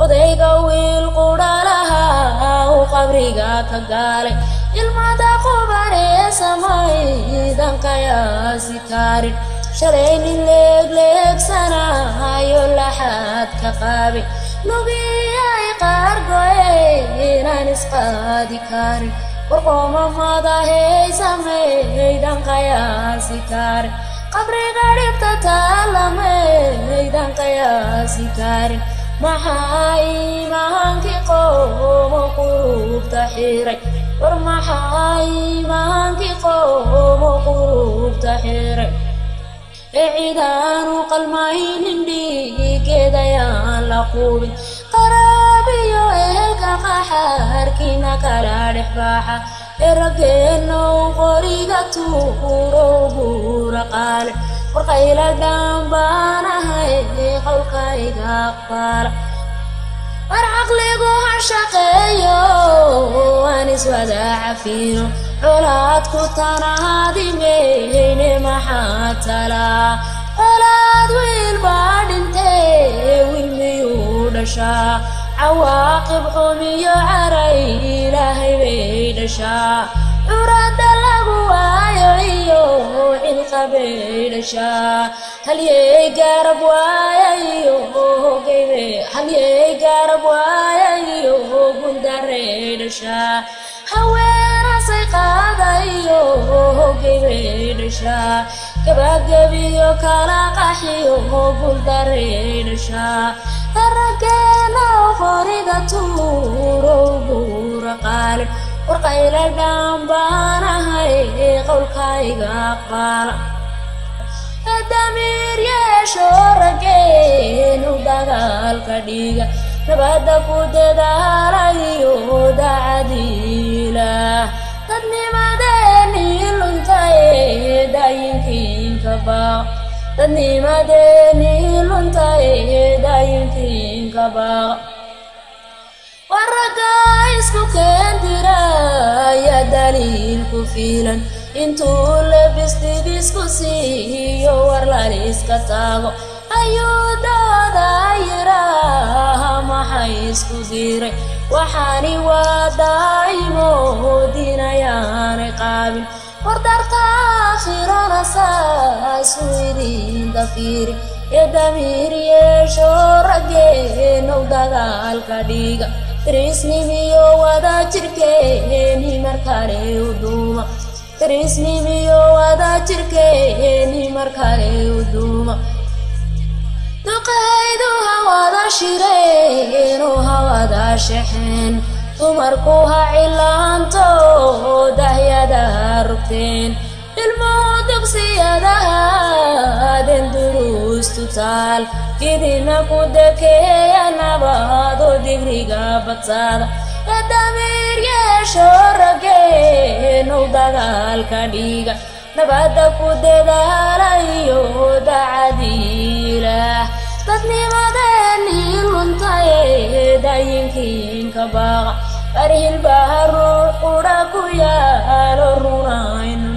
odayga wiil qudhalaha uu qabriga ka gaalay ilmada qubanee samaydan qiyaasi karin shalay nin leegleegsanayo laxaad ka qaabay lugiyay qaar go'een isqaadi karin warqoomamada haysamaydan qiyaasi karin qabriga dhibta taalamaydan qiyaasi karin maxaa iimaankii qoomo qulubta xiray war maxaa iimaankii qoomo qulubta xiray ciidaanu qalmaynin dhiigeedayaan la quubin qaraabiyo ehelka qaxaarkiina kala dhex baaxa raggeenow qoriga tuurow buura qaale warqayla dhaanbaanahay qowlkayga aqbaala war caqligu ha shaqeeyo waan iswada cafiino colaadku tanaadimeyne maxaa talaa colaad wiil baa dhintee wiil miyuu dhashaa cawaaqib xumiyo caray ilaahay bay dhashaa curada lagu waayo iyo cilqabay dhashaa halyey garab waaya iyo hogeybe halyey garab waaya iyo gundarey dhashaa haweenasay qaadayo hogeybe dhashaa gabagabiyo kala qaxiyo gundarey dhashaa raggeena qoriga tuurow buura qaale warqayla dhaanbaanahay qowlkayga aqbaala damiir yeesho raggeenu dagaalka dhiiga nabadda ku dadaalayo dacadiilah dadnimadeeni luntaye daayinkiinka baaq dadnimadeeni luntaye daayinkiinka baaq waragga isku keendiraya daliil ku fiilan intuu lebistid isku siiyo war laliska taago ayuu dooda yiraaha maxay isku diray waxaani waa daa'imo diinayaanay qaabin war darta aakhirana saasu idin dafiiri damiir yeesho raggeenow dagaalka dhiiga trisnimiyo wada jirkeeni markale u duuma trisnimiyo wada jirkeeni markale u duuma duqaydu hawada shireenu hawada shexeen dumarku ha cilaanto dahyada rugteen ilmuhu dugsiyadaha aden duruustu taal kidina ku dekeeya nabaado digriga badsaada damiir yeesho raggeenow dagaalka dhiiga nabadda ku dadaalayo dacadiilah dadnimadeeni luntaye daayinkiinka baaqa barhilbaha ruux qudha ku yaalo runayno